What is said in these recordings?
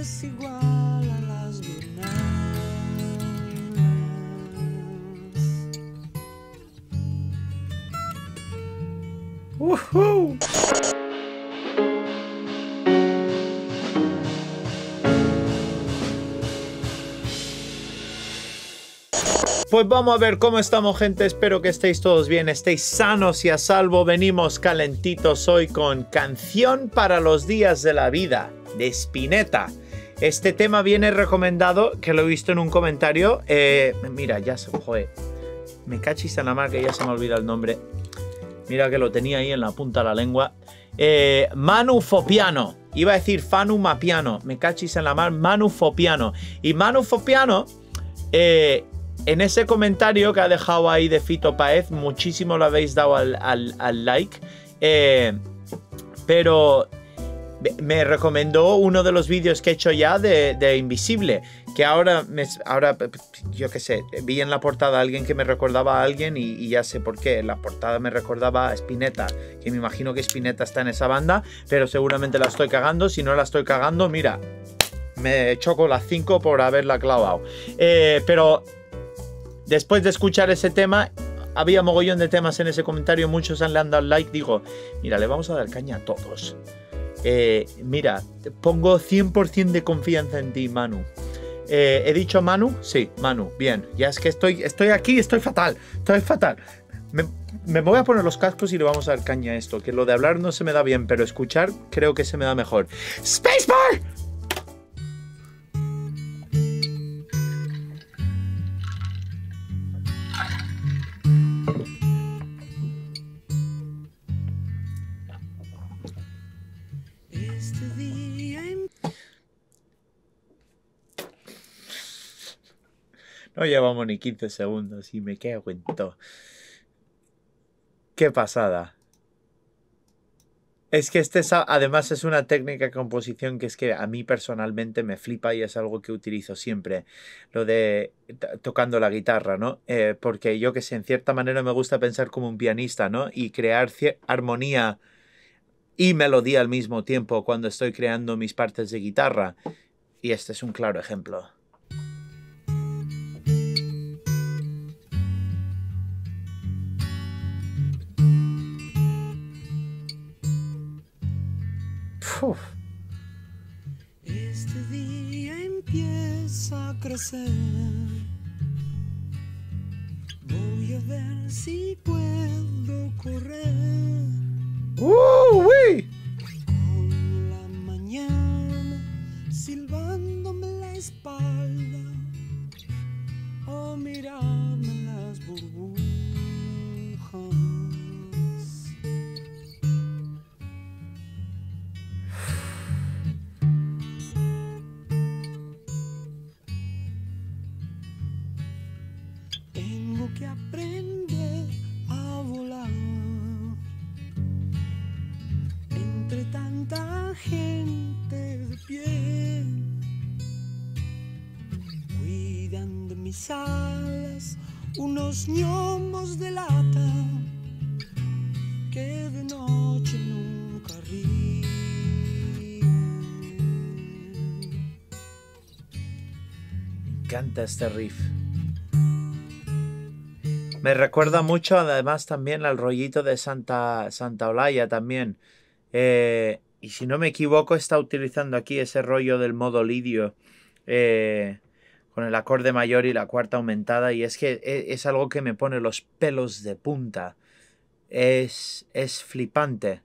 es igual a las lunas. ¡Uhú! Pues vamos a ver cómo estamos, gente. Espero que estéis todos bien, estéis sanos y a salvo. Venimos calentitos hoy con Canción para los días de la vida, de Spinetta. Este tema viene recomendado, que lo he visto en un comentario. Mira, ya se... Joder, me cachis en la mar que ya se me olvida el nombre. Mira que lo tenía ahí en la punta de la lengua. Manu Fopiano. Iba a decir Fanu Mapiano. Me cachis en la mar, Manu Fopiano. Y Manu Fopiano... en ese comentario que ha dejado ahí de Fito Páez, muchísimo lo habéis dado al like, pero me recomendó uno de los vídeos que he hecho ya de Invisible, que ahora yo qué sé, vi en la portada a alguien que me recordaba a alguien y ya sé por qué. La portada me recordaba a Spinetta, que me imagino que Spinetta está en esa banda, pero seguramente la estoy cagando. Si no la estoy cagando, mira, me choco las 5 por haberla clavado. Pero... después de escuchar ese tema, había mogollón de temas en ese comentario, muchos le han dado like. Digo, mira, le vamos a dar caña a todos. Mira, pongo 100% de confianza en ti, Manu. ¿He dicho Manu? Sí, Manu, bien. Ya es que estoy aquí, estoy fatal. Me voy a poner los cascos y le vamos a dar caña a esto, que lo de hablar no se me da bien, pero escuchar creo que se me da mejor. ¡Spacebar! No llevamos ni 15 segundos y me cago en todo. Qué pasada. Es que además es una técnica de composición que es que a mí personalmente me flipa y es algo que utilizo siempre. Lo de tocando la guitarra, ¿no? Porque yo que sé, en cierta manera me gusta pensar como un pianista, ¿no? Y crear armonía y melodía al mismo tiempo cuando estoy creando mis partes de guitarra. Y este es un claro ejemplo. Uf. Este día empieza a crecer. Voy a ver si puedo correr. ¡Uy! Con la mañana silbándome la espalda o mirarme las burbujas. Tengo que aprender a volar entre tanta gente de pie. Cuidan de mis alas unos gnomos de lata que de noche nunca ríen. Me encanta este riff. Me recuerda mucho además también al rollito de Santa Olaya también. Y si no me equivoco está utilizando aquí ese rollo del modo lidio con el acorde mayor y la cuarta aumentada. Y es que es algo que me pone los pelos de punta. Es flipante.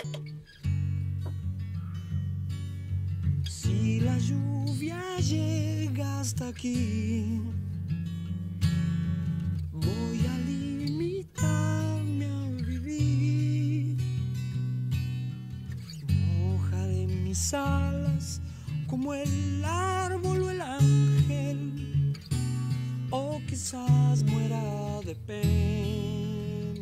Si la lluvia llega hasta aquí, voy a limitarme a vivir. Mojaré mis alas como el árbol o el ángel, o quizás muera de pena.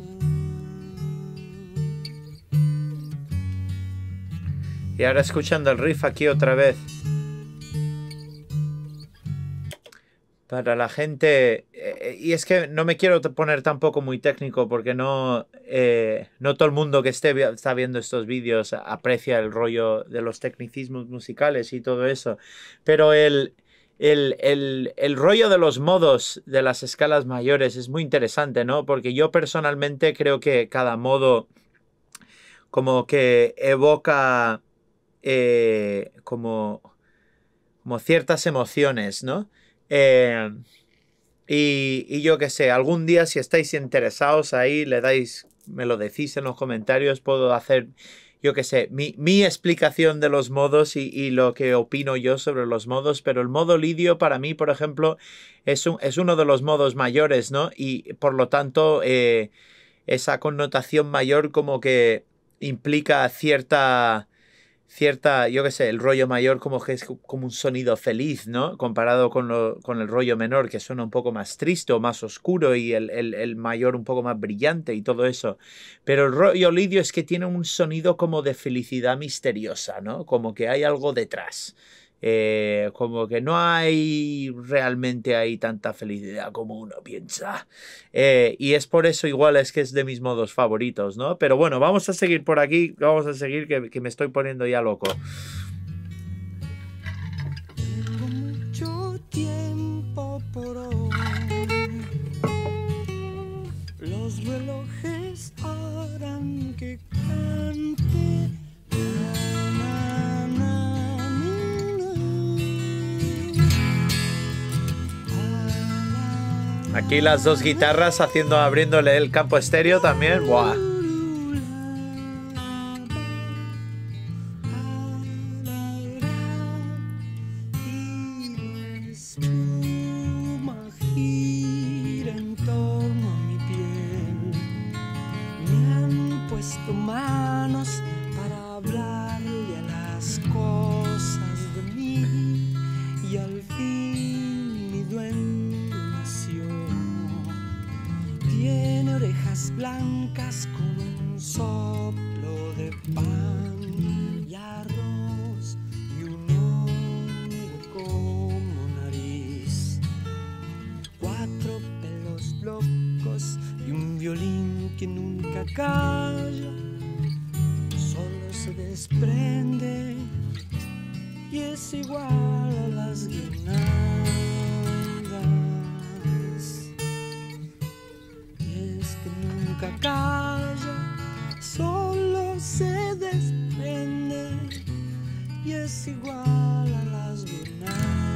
Y ahora escuchando el riff aquí otra vez. Para la gente, y es que no me quiero poner tampoco muy técnico porque no todo el mundo que está viendo estos vídeos aprecia el rollo de los tecnicismos musicales y todo eso. Pero el rollo de los modos de las escalas mayores es muy interesante, ¿no? Porque yo personalmente creo que cada modo como que evoca como ciertas emociones, ¿no? Y yo qué sé, algún día si estáis interesados ahí, me lo decís en los comentarios, puedo hacer, yo qué sé, mi explicación de los modos y lo que opino yo sobre los modos, pero el modo lidio para mí, por ejemplo, es uno de los modos mayores, ¿no? Y por lo tanto, esa connotación mayor como que implica cierta, yo qué sé, el rollo mayor como que es como un sonido feliz, ¿no? Comparado con el rollo menor, que suena un poco más triste o más oscuro, y el mayor un poco más brillante y todo eso. Pero el rollo lidio es que tiene un sonido como de felicidad misteriosa, ¿no? Como que hay algo detrás. Como que no hay realmente hay tanta felicidad como uno piensa. Y es por eso igual es que es de mis modos favoritos, ¿no? Pero bueno, vamos a seguir por aquí, vamos a seguir que me estoy poniendo ya loco. Tengo mucho tiempo por hoy. Los relojes harán que cante. Aquí las dos guitarras abriéndole el campo estéreo también. ¡Buah! Y espuma gira en torno a mi piel. Me han puesto manos para hablarle a las cosas de mí y al fin mi duende nació. Tiene orejas blancas con un soplo de pan y arroz y un hongo como nariz. 4 pelos locos y un violín que nunca calla. Solo se desprende y es igual a las guirnaldas. Nunca calla, solo se desprende y es igual a las guirnaldas.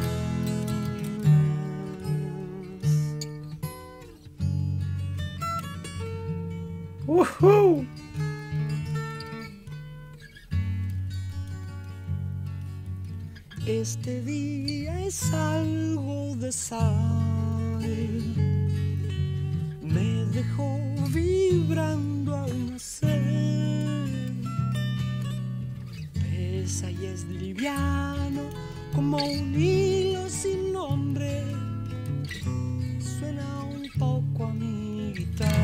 Este día es algo de sal. Me dejó vibrando al nacer. Pesa y es liviano como un hilo sin nombre. Suena un poco a mi guitarra.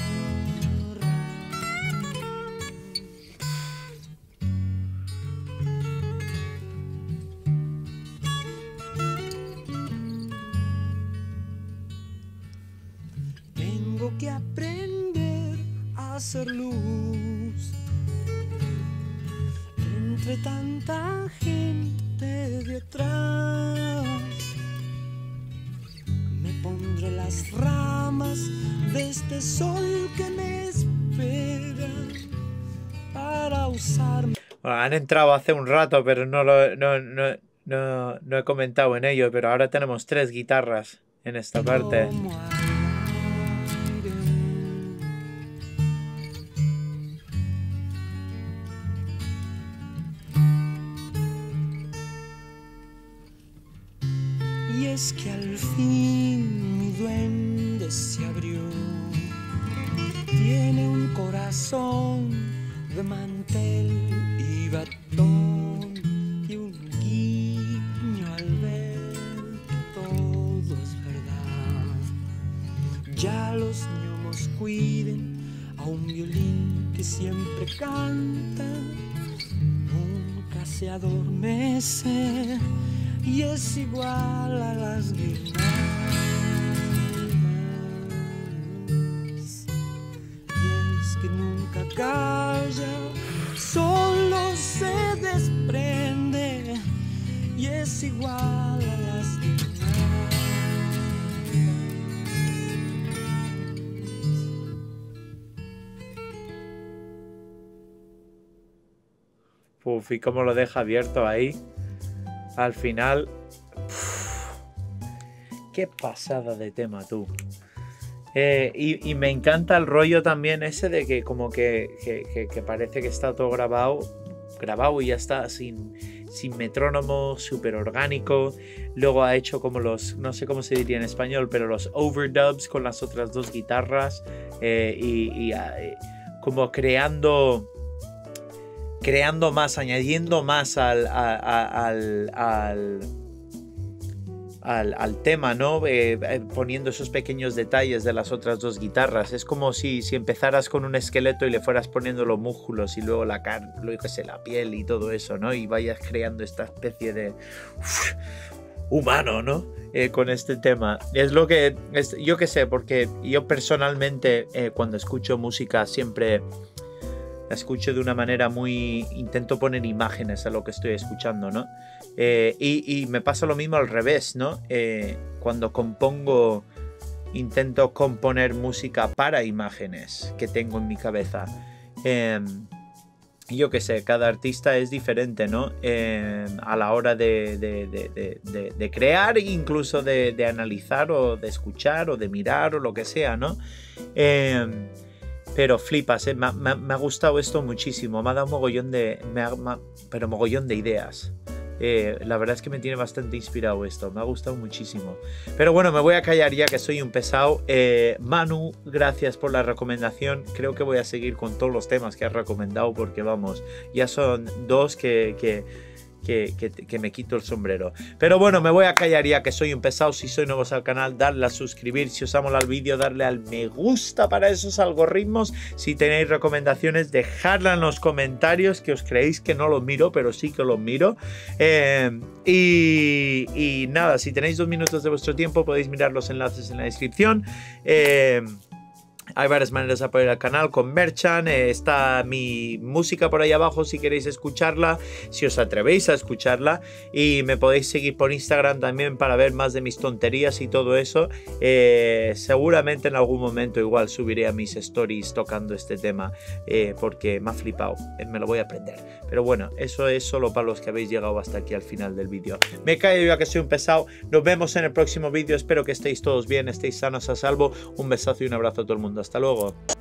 Que aprender a hacer luz entre tanta gente detrás. Me pondré las ramas de este sol que me espera para usar. Bueno, han entrado hace un rato, pero no he comentado en ello, pero ahora tenemos 3 guitarras en esta parte. Es que al fin mi duende se abrió. Tiene un corazón de mantel y batón y un guiño al ver que todo es verdad. Ya los gnomos cuiden a un violín que siempre canta, nunca se adormece. Y es igual a las guirnaldas. y es igual a las demás. Uf, y cómo lo deja abierto ahí. Al final. Uf, qué pasada de tema, tú. Y me encanta el rollo también ese de que como que parece que está todo grabado y ya está sin metrónomo, súper orgánico. Luego ha hecho como los, no sé cómo se diría en español, pero los overdubs con las otras dos guitarras como creando más, añadiendo más al tema, ¿no? Poniendo esos pequeños detalles de las otras dos guitarras. Es como si empezaras con un esqueleto y le fueras poniendo los músculos y luego la carne, luego que sé, la piel y todo eso, ¿no? Y vayas creando esta especie de humano, ¿no? Con este tema. Es lo que yo que sé, porque yo personalmente cuando escucho música siempre la escucho de una manera muy... Intento poner imágenes a lo que estoy escuchando, ¿no? Y me pasa lo mismo al revés, ¿no? Cuando compongo, intento componer música para imágenes que tengo en mi cabeza. Yo qué sé, cada artista es diferente, ¿no? A la hora de crear, incluso de analizar o de escuchar o de mirar o lo que sea, ¿no? Pero flipas, me ha gustado esto muchísimo, me ha dado mogollón de ideas. La verdad es que me tiene bastante inspirado esto, me ha gustado muchísimo. Pero bueno, me voy a callar ya que soy un pesado. Manu, gracias por la recomendación. Creo que voy a seguir con todos los temas que has recomendado porque vamos, ya son dos que me quito el sombrero. Pero bueno, me voy a callar ya que soy un pesado. Si sois nuevos al canal, darle a suscribir. Si os ha molado el vídeo, darle al me gusta para esos algoritmos. Si tenéis recomendaciones, dejadla en los comentarios, que os creéis que no los miro, pero sí que los miro. Y nada, si tenéis 2 minutos de vuestro tiempo, podéis mirar los enlaces en la descripción. Hay varias maneras de apoyar al canal con Merchant. Está mi música por ahí abajo si queréis escucharla, si os atrevéis a escucharla. Y me podéis seguir por Instagram también para ver más de mis tonterías y todo eso. Seguramente en algún momento igual subiré a mis stories tocando este tema porque me ha flipado. Me lo voy a aprender. Pero bueno, eso es solo para los que habéis llegado hasta aquí al final del vídeo. Me callo ya que soy un pesado. Nos vemos en el próximo vídeo. Espero que estéis todos bien, estéis sanos a salvo. Un besazo y un abrazo a todo el mundo. Hasta luego.